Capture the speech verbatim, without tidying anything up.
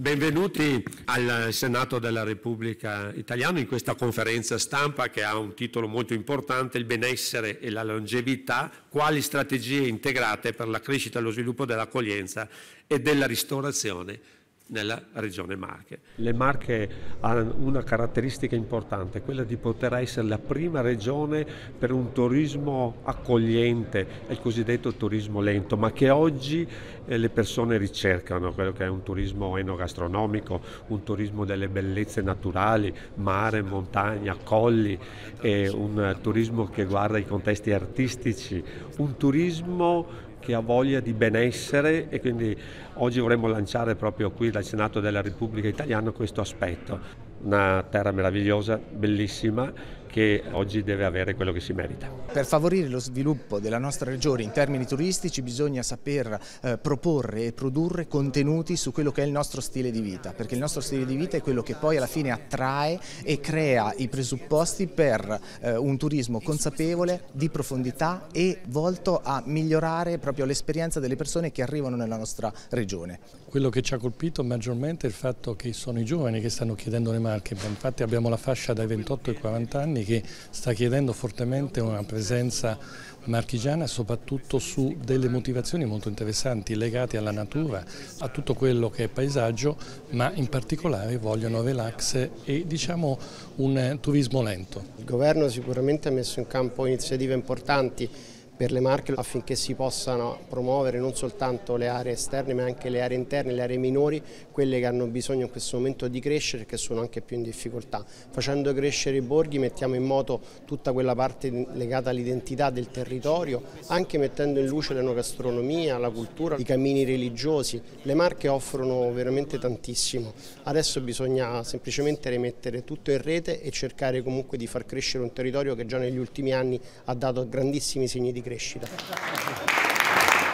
Benvenuti al Senato della Repubblica Italiana in questa conferenza stampa che ha un titolo molto importante: il benessere e la longevità, quali strategie integrate per la crescita e lo sviluppo dell'accoglienza e della ristorazione nella regione Marche. Le Marche hanno una caratteristica importante, quella di poter essere la prima regione per un turismo accogliente, il cosiddetto turismo lento, ma che oggi eh, le persone ricercano, quello che è un turismo enogastronomico, un turismo delle bellezze naturali, mare, montagna, colli, e un turismo che guarda i contesti artistici, un turismo che ha voglia di benessere, e quindi oggi vorremmo lanciare proprio qui dal Senato della Repubblica Italiana questo aspetto. Una terra meravigliosa, bellissima, che oggi deve avere quello che si merita. Per favorire lo sviluppo della nostra regione in termini turistici bisogna saper eh, proporre e produrre contenuti su quello che è il nostro stile di vita, perché il nostro stile di vita è quello che poi alla fine attrae e crea i presupposti per eh, un turismo consapevole, di profondità e volto a migliorare proprio l'esperienza delle persone che arrivano nella nostra regione. Quello che ci ha colpito maggiormente è il fatto che sono i giovani che stanno chiedendo le Marche. Infatti abbiamo la fascia dai ventotto ai quaranta anni che sta chiedendo fortemente una presenza marchigiana, soprattutto su delle motivazioni molto interessanti legate alla natura, a tutto quello che è paesaggio, ma in particolare vogliono relax e diciamo un turismo lento. Il governo sicuramente ha messo in campo iniziative importanti per le Marche affinché si possano promuovere non soltanto le aree esterne ma anche le aree interne, le aree minori, quelle che hanno bisogno in questo momento di crescere e che sono anche più in difficoltà. Facendo crescere i borghi mettiamo in moto tutta quella parte legata all'identità del territorio, anche mettendo in luce l'enogastronomia, la cultura, i cammini religiosi. Le Marche offrono veramente tantissimo. Adesso bisogna semplicemente rimettere tutto in rete e cercare comunque di far crescere un territorio che già negli ultimi anni ha dato grandissimi segni di crescita.